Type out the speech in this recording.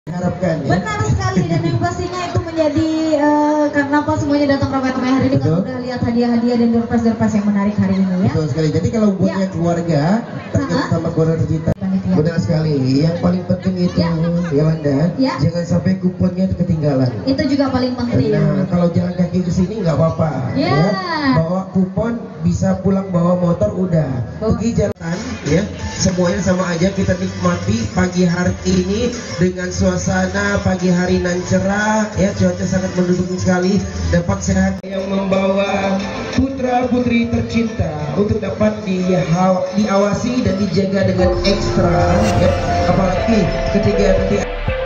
harapkan ya. Benar sekali, dan yang pastinya itu menjadi kenapa semuanya datang ramai-ramai hari ini. Betul. Kan udah lihat hadiah-hadiah dan door-prize yang menarik hari ini ya. Betul sekali. Jadi kalau buatnya keluarga terkait sama keluarga tercinta, Panitia. benar sekali. Yang paling penting itu ya Wanda, jangan sampai kuponnya ketinggalan. Itu juga paling penting. Nah, kalau jalan kaki ke sini nggak apa-apa. Ya. Bawa kupon, bisa pulang bawa motor udah. Pergi jalan ya. Semuanya sama aja, kita nikmati pagi hari ini dengan suasana pagi hari nan cerah ya, cuaca sangat mendukung sekali, dapat sehat yang membawa putra putri tercinta untuk dapat diawasi dan dijaga dengan ekstra ya, apalagi ketika nanti